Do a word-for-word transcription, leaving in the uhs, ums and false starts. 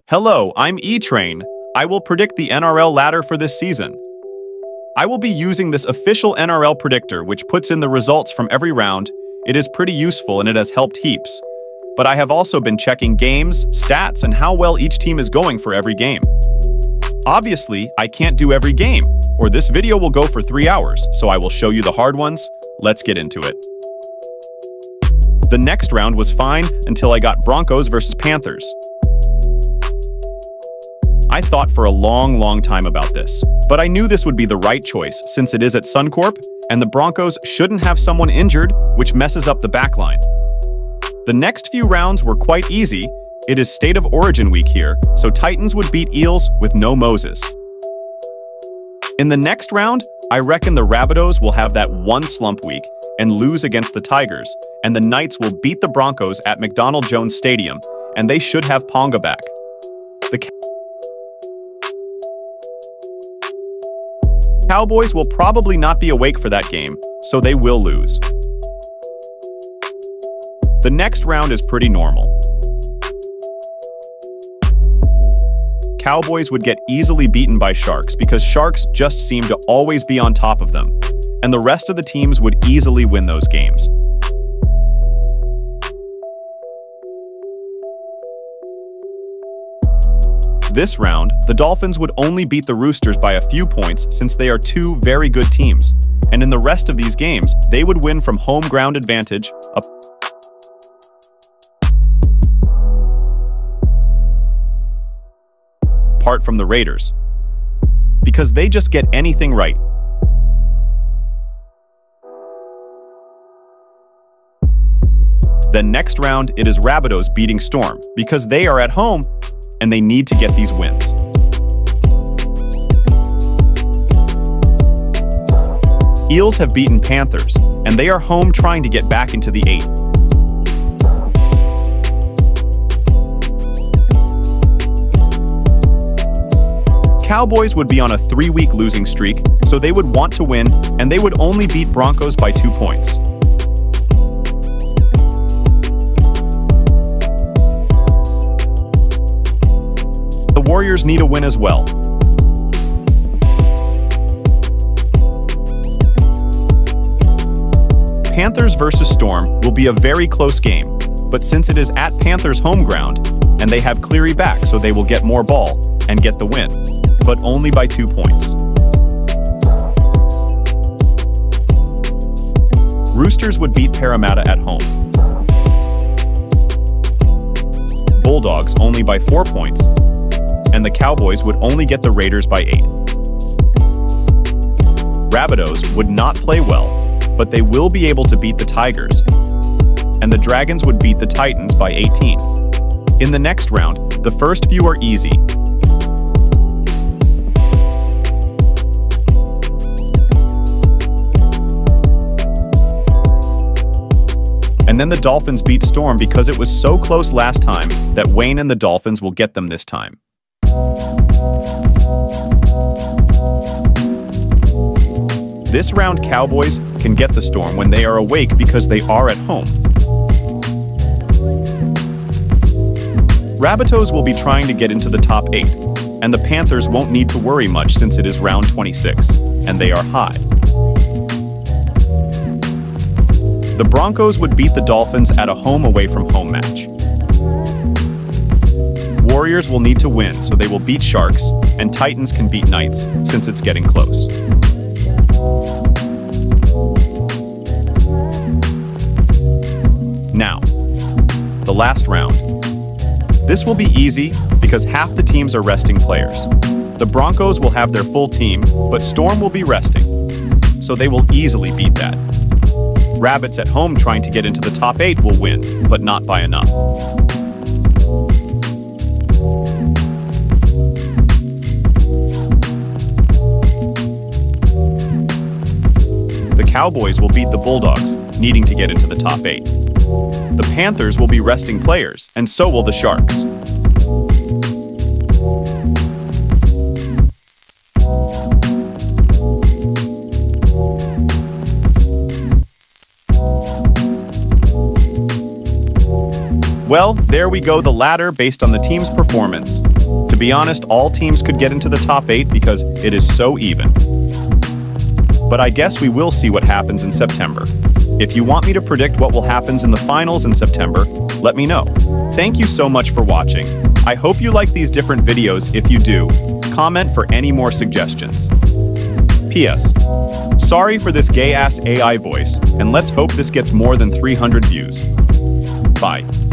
Hello, I'm E-Train. I will predict the N R L ladder for this season. I will be using this official N R L predictor which puts in the results from every round. It is pretty useful and it has helped heaps. But I have also been checking games, stats, and how well each team is going for every game. Obviously, I can't do every game, or this video will go for three hours, so I will show you the hard ones. Let's get into it. The next round was fine until I got Broncos versus Panthers. I thought for a long, long time about this, but I knew this would be the right choice since it is at Suncorp, and the Broncos shouldn't have someone injured, which messes up the backline. The next few rounds were quite easy. It is State of Origin week here, so Titans would beat Eels with no Moses. In the next round, I reckon the Rabbitohs will have that one slump week and lose against the Tigers, and the Knights will beat the Broncos at McDonald Jones Stadium, and they should have Ponga back. The Cowboys will probably not be awake for that game, so they will lose. The next round is pretty normal. Cowboys would get easily beaten by Sharks because Sharks just seem to always be on top of them, and the rest of the teams would easily win those games. This round, the Dolphins would only beat the Roosters by a few points since they are two very good teams, and in the rest of these games, they would win from home ground advantage, apart from the Raiders, because they just get anything right. Then next round, it is Rabbitohs beating Storm, because they are at home, and they need to get these wins. Eels have beaten Panthers, and they are home trying to get back into the eight. Cowboys would be on a three-week losing streak, so they would want to win, and they would only beat Broncos by two points. The Warriors need a win as well. Panthers versus Storm will be a very close game, but since it is at Panthers' home ground, and they have Cleary back, so they will get more ball and get the win, but only by two points. Roosters would beat Parramatta at home. Bulldogs only by four points, and the Cowboys would only get the Raiders by eight. Rabbitohs would not play well, but they will be able to beat the Tigers, and the Dragons would beat the Titans by eighteen. In the next round, the first few are easy. And then the Dolphins beat Storm because it was so close last time that Wayne and the Dolphins will get them this time. This round, Cowboys can get the Storm when they are awake because they are at home. Rabbitohs will be trying to get into the top eight, and the Panthers won't need to worry much since it is round twenty-six, and they are high. The Broncos would beat the Dolphins at a home away from home match. Warriors will need to win, so they will beat Sharks, and Titans can beat Knights since it's getting close. Now, the last round. This will be easy because half the teams are resting players. The Broncos will have their full team, but Storm will be resting, so they will easily beat that. Rabbits at home trying to get into the top eight will win, but not by enough. The Cowboys will beat the Bulldogs, needing to get into the top eight. The Panthers will be resting players, and so will the Sharks. Well, there we go, the ladder based on the team's performance. To be honest, all teams could get into the top eight because it is so even. But I guess we will see what happens in September. If you want me to predict what will happen in the finals in September, let me know. Thank you so much for watching. I hope you like these different videos. If you do, comment for any more suggestions. P S Sorry for this gay-ass A I voice, and let's hope this gets more than three hundred views. Bye.